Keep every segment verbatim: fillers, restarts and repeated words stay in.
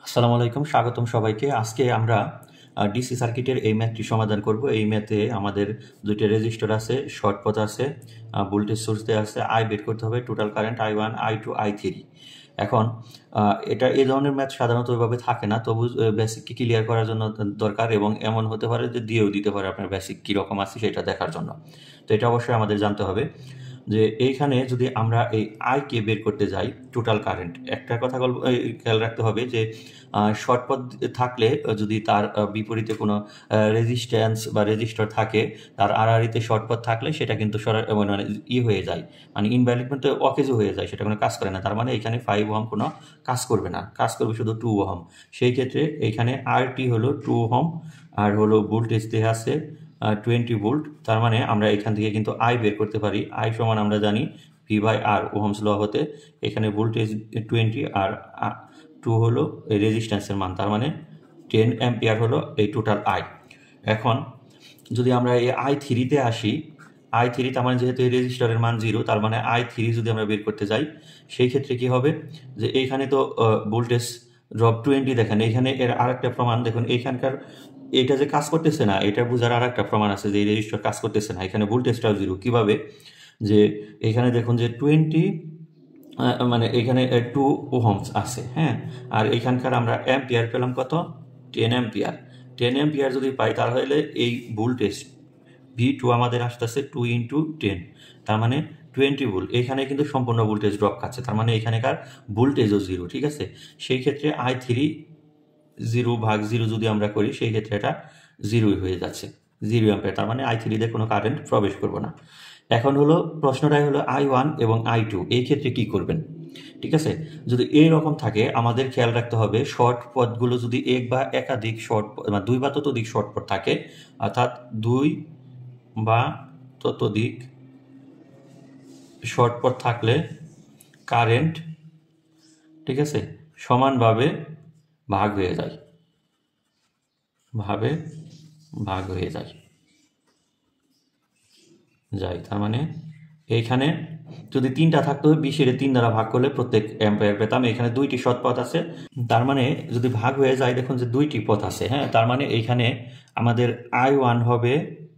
আসসালামু আলাইকুম, স্বাগতম সবাইকে। আজকে আমরা ডিসি সার্কিটের এই ম্যাথটি সমাধান করব। এই ম্যাথে আমাদের দুইটা রেজিস্টার আছে, শর্ট পথ আছে, ভোল্টেজ সোর্স দেওয়া আছে, আই বের করতে হবে, total current I one, I two, I three. এখন এটা এই ধরনের ম্যাথ সাধারণত ওইভাবে থাকে না, তবু বেসিককে ক্লিয়ার করার জন্য দরকার, এবং এমন হতে পারে যে দিয়েও দিতে পারে আপনার বেসিক কীরকম আছে সেটা দেখার জন্য। তো এটা অবশ্যই আমাদের জানতে হবে যে এইখানে যদি আমরা এই আইকে বের করতে যাই, টোটাল কারেন্ট, একটা কথা খেয়াল রাখতে হবে যে শর্ট পথ থাকলে যদি তার বিপরীতে কোনো রেজিস্ট্যান্স বা রেজিস্টর থাকে, তার আড়াআড়িতে শর্ট পথ থাকলে সেটা কিন্তু মানে ই হয়ে যায়, মানে ইনভ্যালিড মধ্যে অকেজো হয়ে যায়, সেটা কোনো কাজ করে না। তার মানে এখানে ফাইভ ওহম কোনো কাজ করবে না, কাজ করবে শুধু টু ওহম। সেই ক্ষেত্রে এইখানে আরটি হলো টু ওহম, আর হলো ভোল্টেজ দেওয়া আছে টোয়েন্টি ভোল্ট। তার মানে আমরা এখান থেকে কিন্তু আই বের করতে পারি। আই সমান আমরা জানি V by R, Ohm's law হতে। এখানে ভোল্টেজ টোয়েন্টি আর টু হলো এই রেজিস্ট্যান্সের মান, তার মানে টেন অ্যাম্পিয়ার হলো এই টোটাল আই। এখন যদি আমরা এই আই থ্রিতে আসি, আই থ্রি তার মানে যেহেতু এই রেজিস্টারের মান জিরো, তার মানে আই থ্রি যদি আমরা বের করতে যাই, সেই ক্ষেত্রে কি হবে যে এইখানে তো ভোল্টেজ ড্রপ টোয়েন্টি, দেখেন এইখানে এর আর একটা প্রমাণ দেখুন, এইখানকার এটা যে কাজ করতেছে না, এটা বোঝার আর একটা প্রমাণ আছে যে এই রেজিস্টার কাজ করতেছে না। এখানে ভোল্টেজটাও জিরো। কিভাবে? যে এখানে দেখুন যে টোয়েন্টি মানে এখানে টু ওহমস আছে, হ্যাঁ, আর এখানকার আমরা অ্যাম্পিয়ার পেলাম কত? Ten ampere. টেন অ্যাম্পিয়ার যদি পাই তাহলে এই ভোল্টেজ ভি টু আমাদের আসতেছে টু ইন্টু টেন, তার মানে টোয়েন্টি ভোল্ট। এখানে কিন্তু সম্পূর্ণ ভোল্টেজ ড্রপ খাচ্ছে, তার মানে এখানেকার ভোল্টেজও জিরো। ঠিক আছে, সেই ক্ষেত্রে আই থ্রি জিরো ভাগ জিরো যদি আমরা করি, সেই ক্ষেত্রে এটা জিরোই হয়ে যাচ্ছে, জিরো অ্যাম্পিয়ার। তার মানে আই থ্রিতে কোনো কারেন্ট প্রবেশ করবো না। এখন হলো প্রশ্নটাই হলো আই ওয়ান এবং আই টু, এই ক্ষেত্রে কি করবেন? ঠিক আছে, যদি এই রকম থাকে আমাদের খেয়াল রাখতে হবে শর্ট পথগুলো যদি এক বা একাধিক শর্ট বা দুই বা ততোধিক শর্ট পথ থাকে, অর্থাৎ দুই বা ততোধিক শর্ট পথ থাকলে কারেন্ট, ঠিক আছে, সমানভাবে ভাগ হয়ে যায়, ভাবে ভাগ হয়ে যায় যায় তার মানে এইখানে যদি তিনটা থাকতো, বিশের তিন দ্বারা ভাগ করলে প্রত্যেক অ্যাম্পিয়ার পেতাম। এখানে দুইটি সৎ পথ আছে, তার মানে যদি ভাগ হয়ে যায়, দেখুন যে দুইটি পথ আছে, হ্যাঁ, তার মানে এইখানে আমাদের আই ওয়ান হবে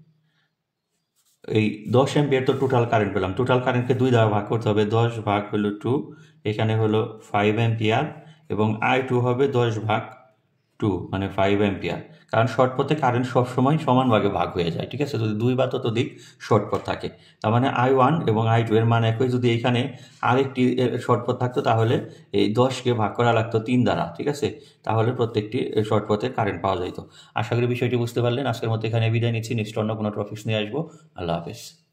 এই দশ অ্যাম্পিয়ার। তো টোটাল কারেন্ট পেলাম, টোটাল কারেন্টকে দুই দ্বারা ভাগ করতে হবে, দশ ভাগ হলো টু, এখানে হলো ফাইভ অ্যাম্পিয়ার, এবং আই টু হবে দশ ভাগ টু, মানে ফাইভ অ্যাম্পিয়ার। কারণ শর্ট পথে কারেন্ট সবসময় সমান ভাগে ভাগ হয়ে যায়। ঠিক আছে, যদি দুই বা ততোধিক শর্ট পথ থাকে, তার মানে আই ওয়ান এবং আই টু এর মান একই। যদি এখানে আরেকটি শর্ট পথ থাকতো তাহলে এই দশকে ভাগ করা লাগতো তিন দ্বারা। ঠিক আছে, তাহলে প্রত্যেকটি শর্ট পথে কারেন্ট পাওয়া যেত। আশা করি বিষয়টি বুঝতে পারলেন। আজকের মতো এখানে বিদায় নিচ্ছি, নেক্সট অন্য কোনো টপিকস নিয়ে আসবো। আল্লাহ হাফেজ।